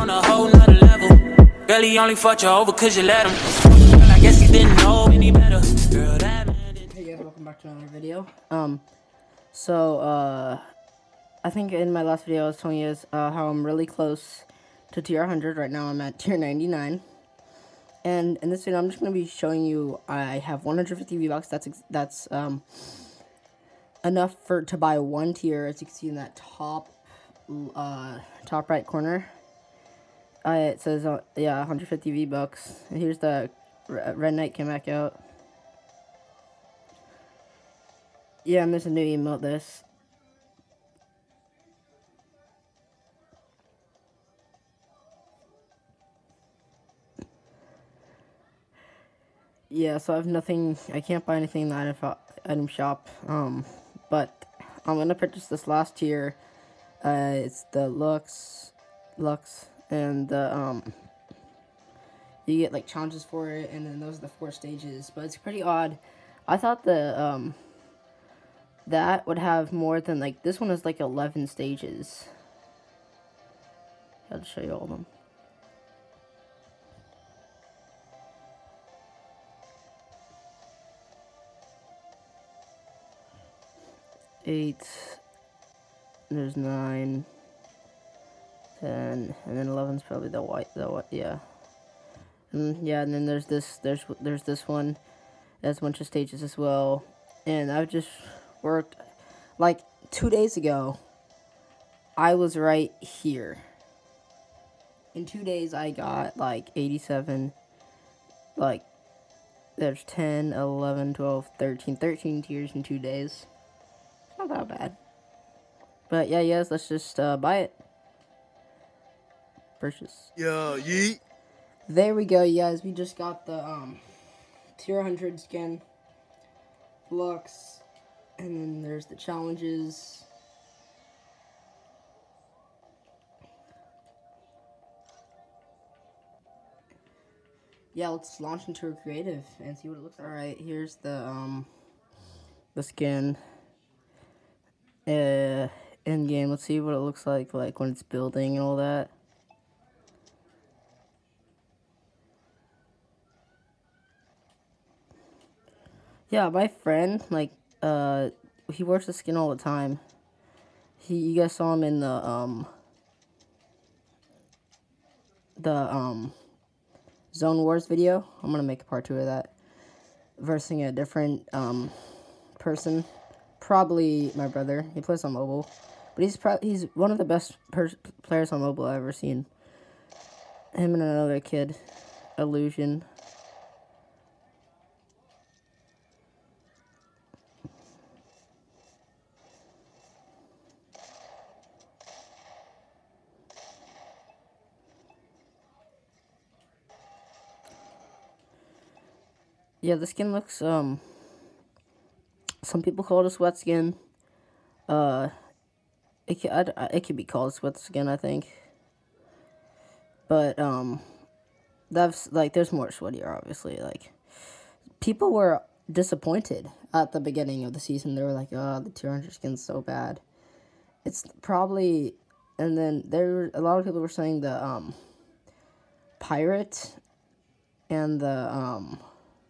on a whole nother level. Girl, he only fucked you over cause you let him. Girl, I guess he didn't know any better. Girl, that man didn't. Hey guys, welcome back to another video. I think in my last video I was telling you guys how I'm really close to tier 100. Right now I'm at tier 99. And in this video I'm just going to be showing you I have 150 V-Bucks. That's enough to buy one tier, as you can see in that top right corner. It says, yeah, 150 V-Bucks. And here's the Red Knight came back out. Yeah, and there's a new emote, this. Yeah, so I have nothing, I can't buy anything in the item shop, but I'm gonna purchase this last tier. It's the Lux, and the, you get, like, challenges for it, and then those are the 4 stages, but it's pretty odd. I thought the, that would have more than, like, this one is, like, 11 stages. I'll show you all of them. Eight, there's 9, 10, and then 11's probably the white, yeah. Yeah, and then there's this one. There's a bunch of stages as well. And I've just worked, like, 2 days ago, I was right here. In 2 days, I got, like, 87, like, there's 10, 11, 12, 13 tiers in 2 days. Not that bad. But yeah, yes, let's just buy it. Purchase. Yeah, yeet. There we go, you guys. We just got the tier 100 skin, Lux, and then there's the challenges. Yeah, let's launch into a creative and see what it looks like. Alright, here's the skin. In game, let's see what it looks like when it's building and all that. Yeah, my friend, like, he wears the skin all the time. You guys saw him in the Zone Wars video. I'm gonna make a part 2 of that, versing a different person. Probably my brother. He plays on mobile, but he's one of the best players on mobile I've ever seen. Him and another kid, Illusion. Yeah, the skin looks some people call it a sweat skin. It could be called a sweat skin, I think. But that's like, there's more sweatier, obviously. Like, people were disappointed at the beginning of the season. They were like, "Oh, the tier 100 skin's so bad." It's probably, and then a lot of people were saying the pirate and the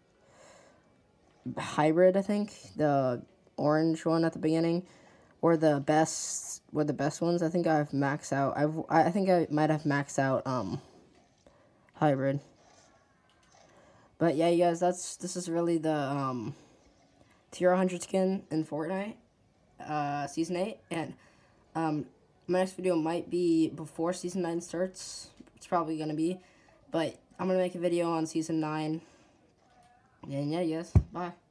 hybrid, I think, the orange one at the beginning, were the best ones. I think I've maxed out. I think I might have maxed out hybrid. But yeah, you guys, this is really the tier 100 skin in Fortnite season 8, and my next video might be before season 9 starts. It's probably gonna be, but I'm gonna make a video on season 9. And yeah, yes, bye.